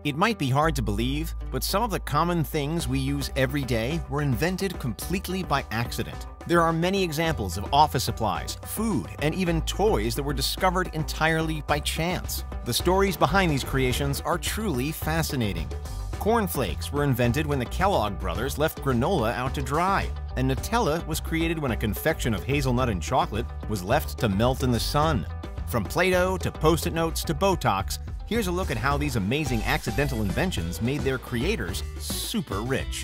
It might be hard to believe, but some of the common things we use every day were invented completely by accident. There are many examples of office supplies, food, and even toys that were discovered entirely by chance. The stories behind these creations are truly fascinating. Corn Flakes were invented when the Kellogg brothers left granola out to dry, and Nutella was created when a confection of hazelnut and chocolate was left to melt in the sun. From Play-Doh to Post-it notes to Botox, here's a look at how these amazing accidental inventions made their creators super rich.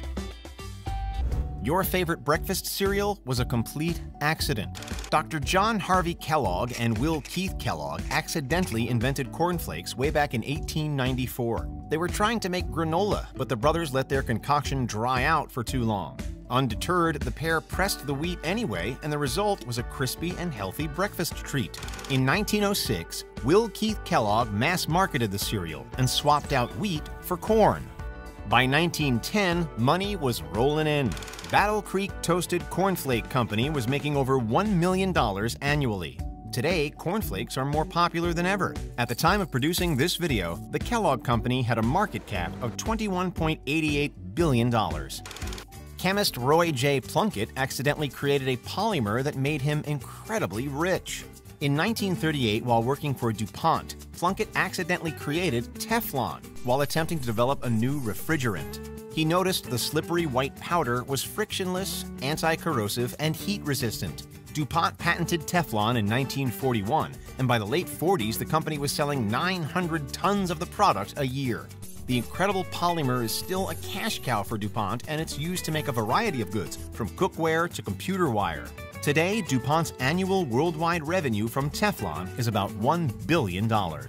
Your favorite breakfast cereal was a complete accident. Dr. John Harvey Kellogg and Will Keith Kellogg accidentally invented Corn Flakes way back in 1894. They were trying to make granola, but the brothers let their concoction dry out for too long. Undeterred, the pair pressed the wheat anyway, and the result was a crispy and healthy breakfast treat. In 1906, Will Keith Kellogg mass-marketed the cereal and swapped out wheat for corn. By 1910, money was rolling in. Battle Creek Toasted Cornflake Company was making over $1 million annually. Today, cornflakes are more popular than ever. At the time of producing this video, the Kellogg Company had a market cap of $21.88 billion. Chemist Roy J. Plunkett accidentally created a polymer that made him incredibly rich. In 1938, while working for DuPont, Plunkett accidentally created Teflon while attempting to develop a new refrigerant. He noticed the slippery white powder was frictionless, anti-corrosive, and heat-resistant. DuPont patented Teflon in 1941, and by the late 40s, the company was selling 900 tons of the product a year. The incredible polymer is still a cash cow for DuPont, and it's used to make a variety of goods, from cookware to computer wire. Today, DuPont's annual worldwide revenue from Teflon is about $1 billion.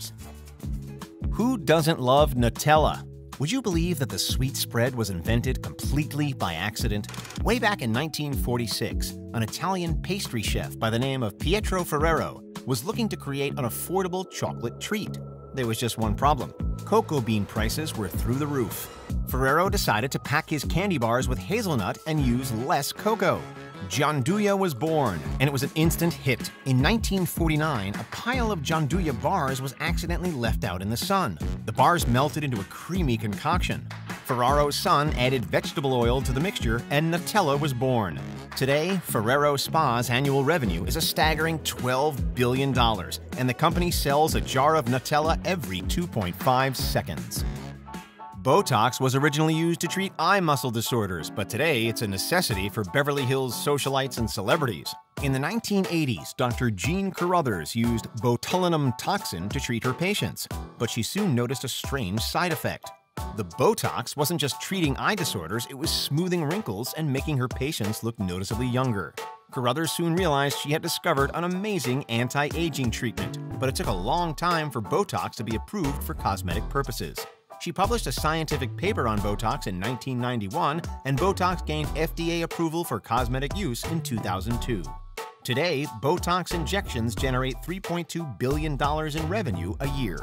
Who doesn't love Nutella? Would you believe that the sweet spread was invented completely by accident? Way back in 1946, an Italian pastry chef by the name of Pietro Ferrero was looking to create an affordable chocolate treat. There was just one problem. Cocoa bean prices were through the roof. Ferrero decided to pack his candy bars with hazelnut and use less cocoa. Gianduja was born, and it was an instant hit. In 1949, a pile of Gianduja bars was accidentally left out in the sun. The bars melted into a creamy concoction. Ferrero's son added vegetable oil to the mixture, and Nutella was born. Today, Ferrero Spa's annual revenue is a staggering $12 billion, and the company sells a jar of Nutella every 2.5 seconds. Botox was originally used to treat eye muscle disorders, but today it's a necessity for Beverly Hills socialites and celebrities. In the 1980s, Dr. Jean Carruthers used botulinum toxin to treat her patients, but she soon noticed a strange side effect. The Botox wasn't just treating eye disorders, it was smoothing wrinkles and making her patients look noticeably younger. Carruthers soon realized she had discovered an amazing anti-aging treatment, but it took a long time for Botox to be approved for cosmetic purposes. She published a scientific paper on Botox in 1991, and Botox gained FDA approval for cosmetic use in 2002. Today, Botox injections generate $3.2 billion in revenue a year.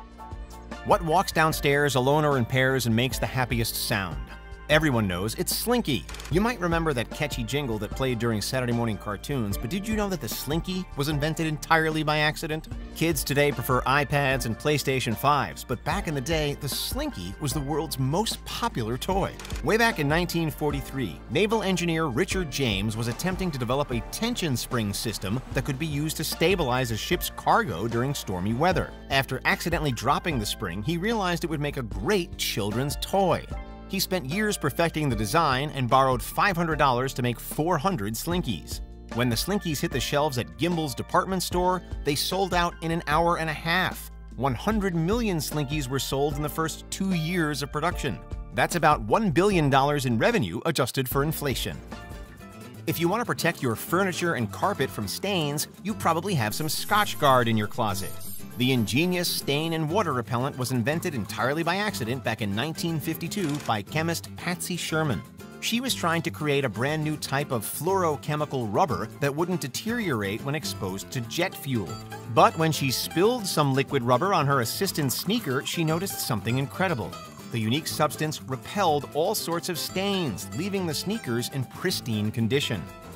What walks downstairs alone or in pairs and makes the happiest sound? Everyone knows it's Slinky. You might remember that catchy jingle that played during Saturday morning cartoons, but did you know that the Slinky was invented entirely by accident? Kids today prefer iPads and PlayStation 5s, but back in the day, the Slinky was the world's most popular toy. Way back in 1943, naval engineer Richard James was attempting to develop a tension spring system that could be used to stabilize a ship's cargo during stormy weather. After accidentally dropping the spring, he realized it would make a great children's toy. He spent years perfecting the design and borrowed $500 to make 400 Slinkies. When the Slinkies hit the shelves at Gimbel's department store, they sold out in an hour and a half. 100 million Slinkies were sold in the first 2 years of production. That's about $1 billion in revenue adjusted for inflation. If you want to protect your furniture and carpet from stains, you probably have some Scotchgard in your closet. The ingenious stain and water repellent was invented entirely by accident back in 1952 by chemist Patsy Sherman. She was trying to create a brand new type of fluorochemical rubber that wouldn't deteriorate when exposed to jet fuel. But when she spilled some liquid rubber on her assistant's sneaker, she noticed something incredible. The unique substance repelled all sorts of stains, leaving the sneakers in pristine condition.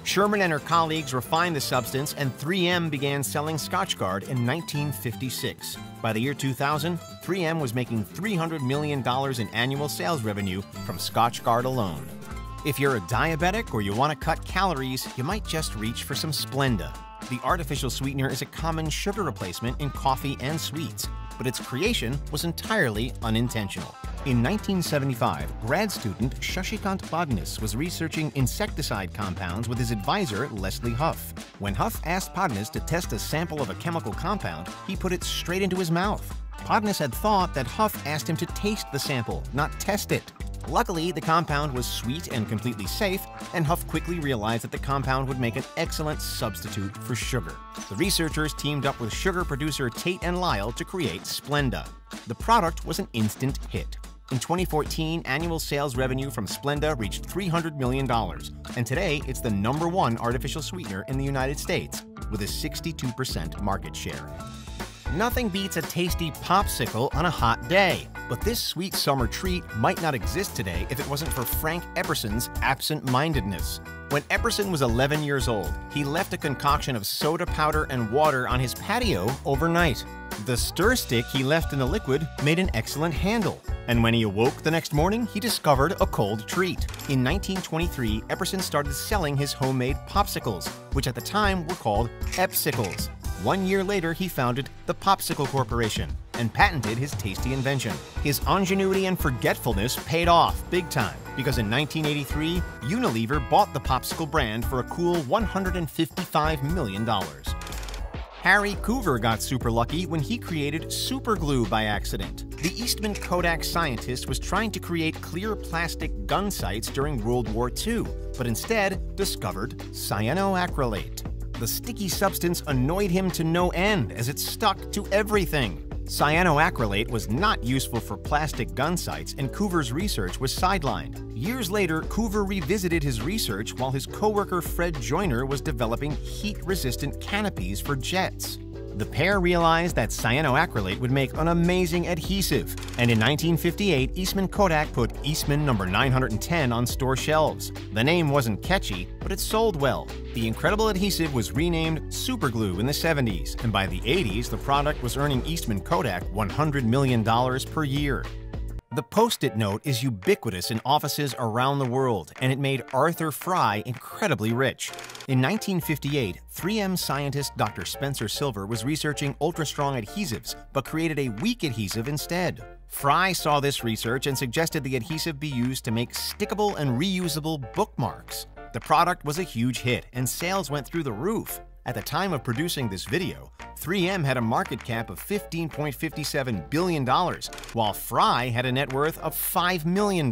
Sherman and her colleagues refined the substance, and 3M began selling Scotchgard in 1956. By the year 2000, 3M was making $300 million in annual sales revenue from Scotchgard alone. If you're a diabetic or you want to cut calories, you might just reach for some Splenda. The artificial sweetener is a common sugar replacement in coffee and sweets, but its creation was entirely unintentional. In 1975, grad student Shashikant Padnis was researching insecticide compounds with his advisor, Leslie Huff. When Huff asked Padnis to test a sample of a chemical compound, he put it straight into his mouth. Padnis had thought that Huff asked him to taste the sample, not test it. Luckily, the compound was sweet and completely safe, and Huff quickly realized that the compound would make an excellent substitute for sugar. The researchers teamed up with sugar producer Tate & Lyle to create Splenda. The product was an instant hit. In 2014, annual sales revenue from Splenda reached $300 million, and today it's the #1 artificial sweetener in the United States, with a 62% market share. Nothing beats a tasty Popsicle on a hot day, but this sweet summer treat might not exist today if it wasn't for Frank Epperson's absent-mindedness. When Epperson was 11 years old, he left a concoction of soda powder and water on his patio overnight. The stir stick he left in the liquid made an excellent handle, and when he awoke the next morning, he discovered a cold treat. In 1923, Epperson started selling his homemade Popsicles, which at the time were called Epsicles. 1 year later, he founded the Popsicle Corporation and patented his tasty invention. His ingenuity and forgetfulness paid off big time, because in 1983, Unilever bought the Popsicle brand for a cool $155 million. Harry Coover got super lucky when he created super glue by accident. The Eastman Kodak scientist was trying to create clear plastic gun sights during World War II, but instead discovered cyanoacrylate. The sticky substance annoyed him to no end as it stuck to everything. Cyanoacrylate was not useful for plastic gun sights, and Coover's research was sidelined. Years later, Coover revisited his research while his coworker Fred Joyner was developing heat-resistant canopies for jets. The pair realized that cyanoacrylate would make an amazing adhesive, and in 1958, Eastman Kodak put Eastman No. 910 on store shelves. The name wasn't catchy, but it sold well. The incredible adhesive was renamed Superglue in the 70s, and by the 80s, the product was earning Eastman Kodak $100 million per year. The Post-it note is ubiquitous in offices around the world, and it made Arthur Fry incredibly rich. In 1958, 3M scientist Dr. Spencer Silver was researching ultra-strong adhesives, but created a weak adhesive instead. Fry saw this research and suggested the adhesive be used to make stickable and reusable bookmarks. The product was a huge hit, and sales went through the roof. At the time of producing this video, 3M had a market cap of $15.57 billion, while Fry had a net worth of $5 million.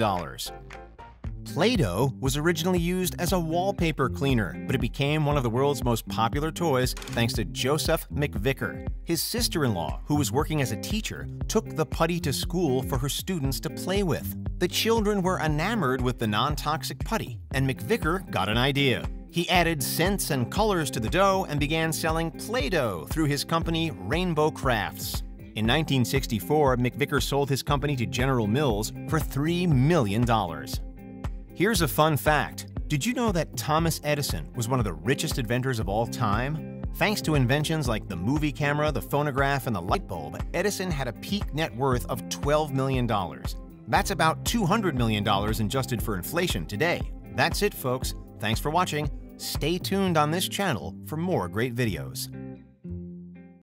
Play-Doh was originally used as a wallpaper cleaner, but it became one of the world's most popular toys thanks to Joseph McVicker. His sister-in-law, who was working as a teacher, took the putty to school for her students to play with. The children were enamored with the non-toxic putty, and McVicker got an idea. He added scents and colors to the dough and began selling Play-Doh through his company Rainbow Crafts. In 1964, McVicker sold his company to General Mills for $3 million. Here's a fun fact. Did you know that Thomas Edison was one of the richest inventors of all time? Thanks to inventions like the movie camera, the phonograph, and the light bulb, Edison had a peak net worth of $12 million. That's about $200 million adjusted for inflation today. That's it, folks. Thanks for watching. Stay tuned on this channel for more great videos.